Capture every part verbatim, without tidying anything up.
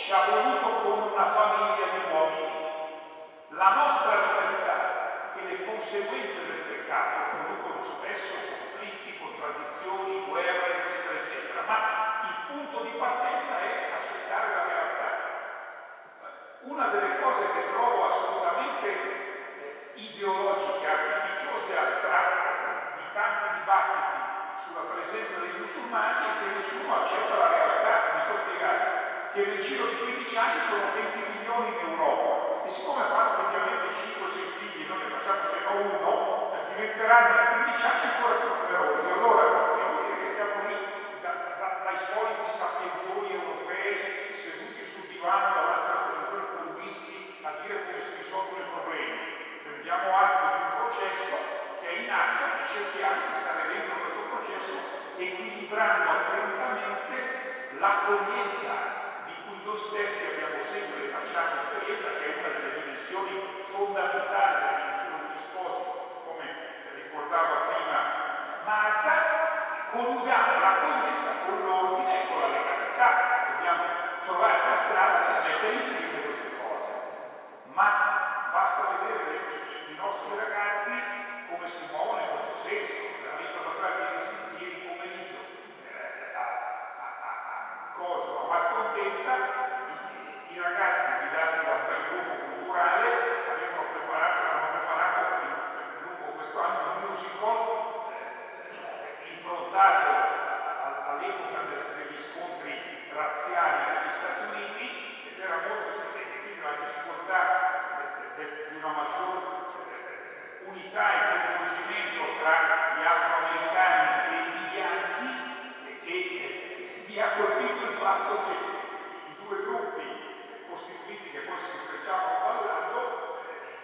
ci ha voluto come una famiglia di uomini. La nostra libertà e le conseguenze del peccato producono spesso conflitti, contraddizioni, guerre, eccetera, eccetera, ma il punto di partenza è accettare la realtà. Una delle cose che trovo assolutamente eh, ideologiche, artificiose e astratte di tanti dibattiti sulla presenza dei musulmani è che nessuno accetta la realtà. Mi sono spiegato che nel giro di quindici anni sono venti milioni in Europa e siccome fanno mediamente cinque sei figli, noi ne facciamo circa uno, eh, diventeranno in quindici anni ancora più numerosi. Allora è inutile che stiamo lì da, da, dai soliti sapientoni europei seduti sul divano davanti alla televisione con whisky a dire come si risolvono i problemi. Prendiamo atto di un processo che è in atto e cerchiamo di stare dentro questo processo equilibrando attentamente l'accoglienza di cui noi stessi abbiamo sempre e facciamo esperienza, che è una delle dimensioni fondamentali del Ministero degli Sposi, come ricordava prima Marta. Coniughiamo l'accoglienza con l'ordine e con la legalità. Dobbiamo trovare la strada per mettere insieme queste cose. Ma basta vedere i, i nostri ragazzi come si muovono in questo senso. Abbiamo visto parlare ieri, ieri pomeriggio eh, a, a, a, a Cosa, a Mascontenta, i, i ragazzi guidati da un bel gruppo culturale avevano preparato, hanno preparato lungo questo anno un musical eh, improntato all'epoca de, degli scontri razziali negli Stati Uniti ed era molto semplice, quindi la difficoltà de, de, de, di una maggior eh, unità e coinvolgimento tra gli afroamericani e i bianchi e, e mi ha colpito il fatto che i due gruppi costituiti che poi si intrecciavano ballando,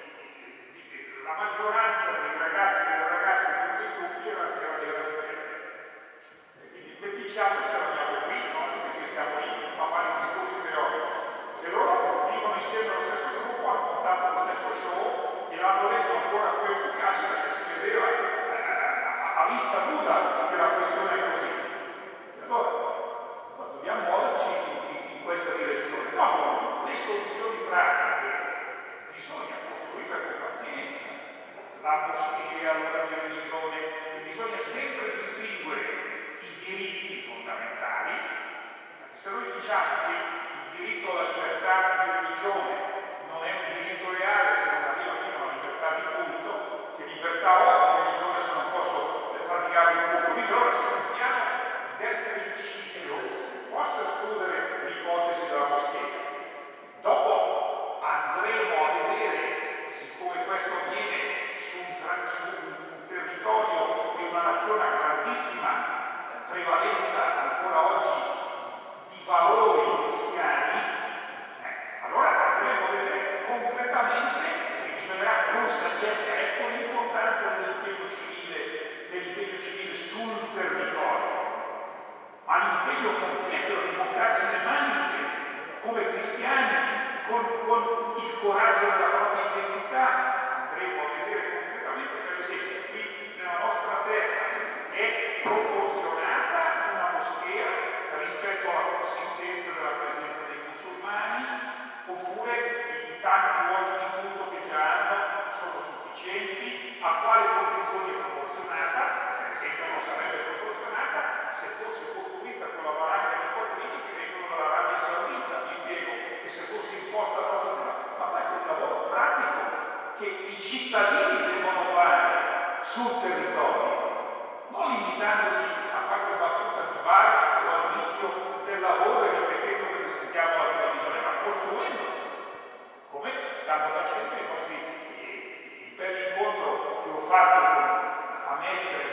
eh, la maggioranza dei ragazzi e delle ragazze di uno dei gruppi era, era dei radicali. E quindi il meticciato ce l'abbiamo qui, no? Perché stiamo lì a fare i discorsi teorici. Se loro vivono insieme allo stesso gruppo, hanno montato lo stesso show e l'hanno reso ancora più efficace perché si vedeva eh, a vista nuda che la questione è così. E allora dobbiamo muoverci in, in, in questa direzione. No, le soluzioni pratiche bisogna costruire con pazienza. La moschea, l'ora di religione, e bisogna sempre distinguere i diritti fondamentali, perché se noi diciamo che il diritto alla libertà di religione non è un diritto reale se non arriva fino alla libertà di culto, che libertà ho di religione se non posso praticare il culto, quindi allora sul piano del principio posso escludere l'ipotesi della moschea. Dopo andremo a vedere, siccome questo avviene su un, su un territorio di una nazione a grandissima prevalenza ancora oggi di valori cristiani, eh, allora andremo a vedere concretamente e bisognerà con saggezza, ecco l'importanza dell'impegno civile, dell'impegno civile sul territorio. Ma l'impegno concreto è rimboccarsi le maniche come cristiani, con, con il coraggio della propria identità. Andremo a vedere concretamente, per esempio, qui nella nostra terra è proporzionata una moschea rispetto alla consistenza della presenza dei musulmani, oppure i tanti luoghi di culto che già hanno sono sufficienti, a quale condizione è proporzionata. Per esempio non sarebbe proporzionata se fosse costruita con la valanga di quattrini che vengono dall'Arabia Saudita, mi spiego, e se fosse imposta la cosa, ma questo è un lavoro pratico che i cittadini devono fare sul territorio, non limitandosi a qualche battuta di bar o all'inizio del lavoro e ripetendo che sentiamo alla televisione, ma costruendo, come stanno facendo i nostri, il bel incontro che ho fatto con a Mestre